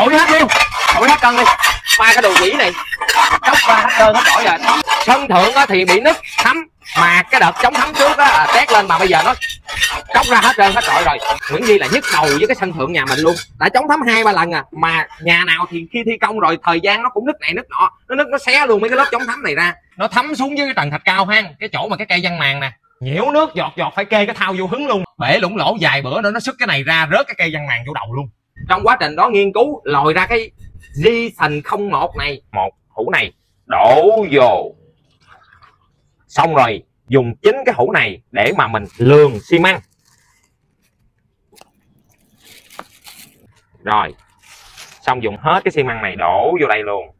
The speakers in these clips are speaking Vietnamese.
Sủi hết luôn, sủi hết cân đi. Pha cái đồ quỷ này chóc ra hết trơn hết trọi rồi. Sân thượng thì bị nứt thấm, mà cái đợt chống thấm trước á tét lên mà bây giờ nó chóc ra hết trơn hết trọi rồi. Nguyễn Duy là nhức đầu với cái sân thượng nhà mình luôn, đã chống thấm 2-3 lần à, mà nhà nào thì khi thi công rồi thời gian nó cũng nứt này nứt nọ, nó nứt nó xé luôn mấy cái lớp chống thấm này ra, nó thấm xuống dưới cái tầng thạch cao hang, cái chỗ mà cái cây văn màng nè, nhiễu nước giọt giọt phải kê cái thao vô hứng luôn, bể lủng lỗ vài bữa nữa nó sức cái này ra rớt cái cây văn màng vô đầu luôn. Trong quá trình đó nghiên cứu lòi ra cái Jason 01 này, một hũ này đổ vô, xong rồi dùng chính cái hũ này để mà mình lường xi măng. Rồi xong dùng hết cái xi măng này đổ vô đây luôn,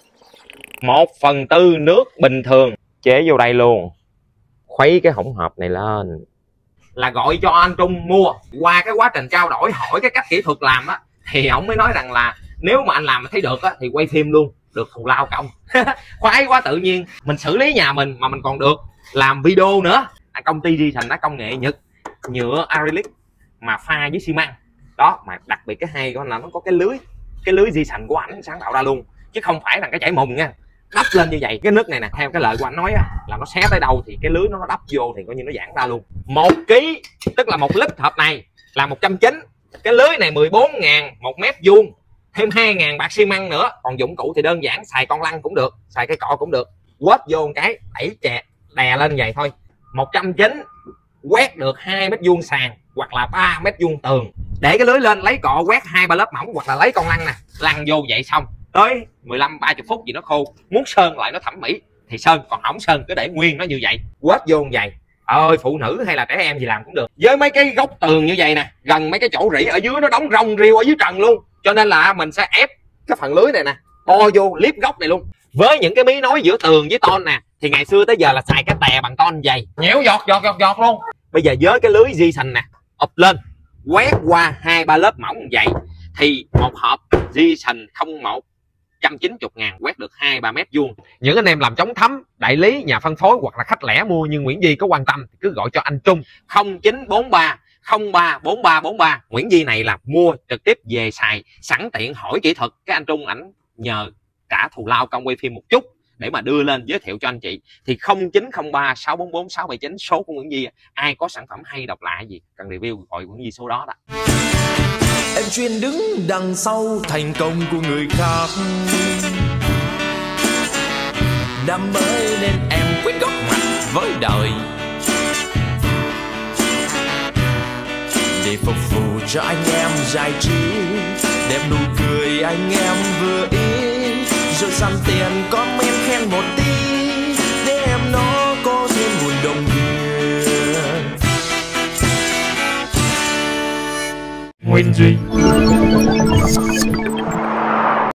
1/4 nước bình thường chế vô đây luôn, khuấy cái hỗn hợp này lên là gọi cho anh Trung mua. Qua cái quá trình trao đổi hỏi cái cách kỹ thuật làm á thì ổng mới nói rằng là nếu mà anh làm mà thấy được á thì quay phim luôn, được thù lao cộng. Khoái quá, tự nhiên mình xử lý nhà mình mà mình còn được làm video nữa. Công ty Jason nó công nghệ Nhật, nhựa acrylic mà pha với xi măng đó, mà đặc biệt cái hay của là nó có cái lưới Jason của ảnh sáng tạo ra luôn, chứ không phải là cái chảy mùng nha, đắp lên như vậy. Cái nước này nè, theo cái lời của anh nói á, là nó xé tới đâu thì cái lưới nó đắp vô thì coi như nó giãn ra luôn. 1 kg tức là 1 lít hộp này là 190. Cái lưới này 14.000 1 mét vuông, thêm 2.000 bạc xi măng nữa. Còn dụng cụ thì đơn giản, xài con lăn cũng được, xài cây cọ cũng được, quết vô một cái đẩy chè đè lên vậy thôi. 190 quét được 2 mét vuông sàn hoặc là 3 mét vuông tường. Để cái lưới lên lấy cọ quét 2-3 lớp mỏng hoặc là lấy con lăn nè, lăn vô vậy xong tới 15-30 phút gì nó khô. Muốn sơn lại nó thẩm mỹ thì sơn, còn hỏng sơn cứ để nguyên nó như vậy, quét vô như vậy. Ơi phụ nữ hay là trẻ em gì làm cũng được. Với mấy cái góc tường như vậy nè, gần mấy cái chỗ rỉ ở dưới nó đóng rong riêu ở dưới trần luôn, cho nên là mình sẽ ép cái phần lưới này nè bo vô liếp góc này luôn. Với những cái mí nối giữa tường với ton nè thì ngày xưa tới giờ là xài cái tè bằng ton dày, nhiễu giọt luôn. Bây giờ với cái lưới Jason nè ụp lên quét qua 2-3 lớp mỏng như vậy thì một hộp Jason 01 190.000 quét được 2-3 mét vuông. Những anh em làm chống thấm, đại lý, nhà phân phối hoặc là khách lẻ mua như Nguyễn Duy có quan tâm thì cứ gọi cho anh Trung 0943 034343. Nguyễn Duy này là mua trực tiếp về xài, sẵn tiện hỏi kỹ thuật, cái anh Trung ảnh nhờ trả thù lao công quay phim một chút để mà đưa lên giới thiệu cho anh chị. Thì 0903 644 679 số của Nguyễn Duy. Ai có sản phẩm hay độc lạ gì cần review gọi Nguyễn Duy số đó đó. Em chuyên đứng đằng sau thành công của người khác, năm mới nên em quyết góp mặt với đời để phục vụ cho anh em giải trí, đẹp nụ cười anh em vừa ý, rồi săn tiền comment khen một tí để em nó có thêm nguồn động viên. Nguyễn Duy